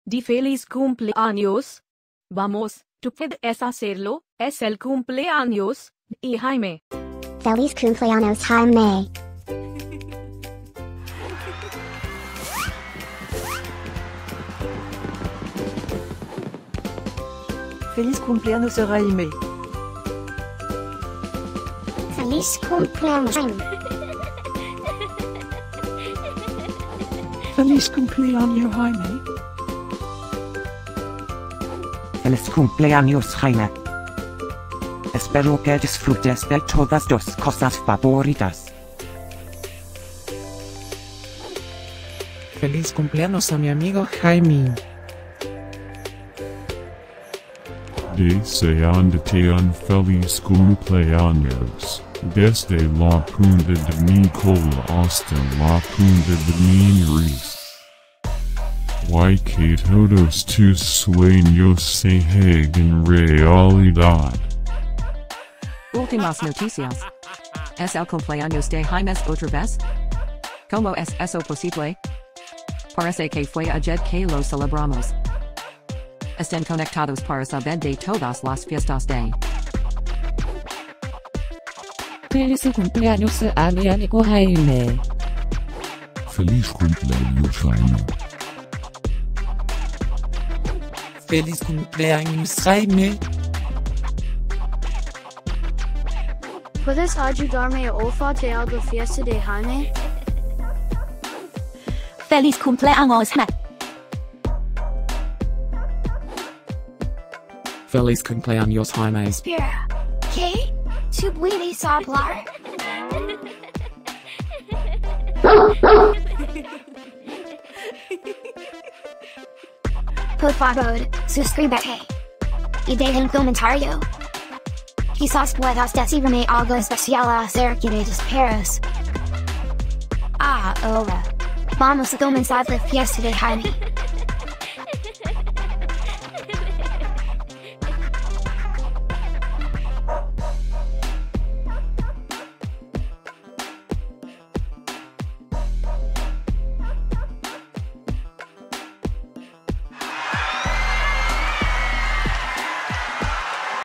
di feliz cumpleaños. Vamos, tú puedes hacerlo, es el cumpleaños de Jaime. Feliz Cumpleaños Jaime. Feliz Cumpleaños Jaime. Feliz Cumpleaños Jaime. Feliz Cumpleaños Jaime. Feliz cumpleaños Jaime. Espero que disfrutes de todas tus cosas favoritas. Feliz cumpleaños a mi amigo Jaime. Deseándote un feliz cumpleaños, desde la punta de mi cola hasta la punta de mi nariz. Que todos tus sueños se hagan realidad. Últimas noticias. ¿Es el cumpleaños de Jaime otra vez? ¿Cómo es eso posible? Parece que fue ayer que lo celebramos. Estén conectados para saber de todas las fiestas de Feliz cumpleaños a mi amigo Jaime. Feliz cumpleaños Jaime. Feliz cumpleaños Jaime. ¿Puedes ayudarme a olfatear la fiesta de Jaime? Feliz Cumpleaños Jaime. Feliz cumpleaños Jaime. Espera, ¿qué? ¿Tú puedes hablar? Por favor, suscríbete. Y deja un comentario. Quizás puedas decirme algo especial acerca de los perros. Ahora, vamos a comenzar la fiesta de Jaime.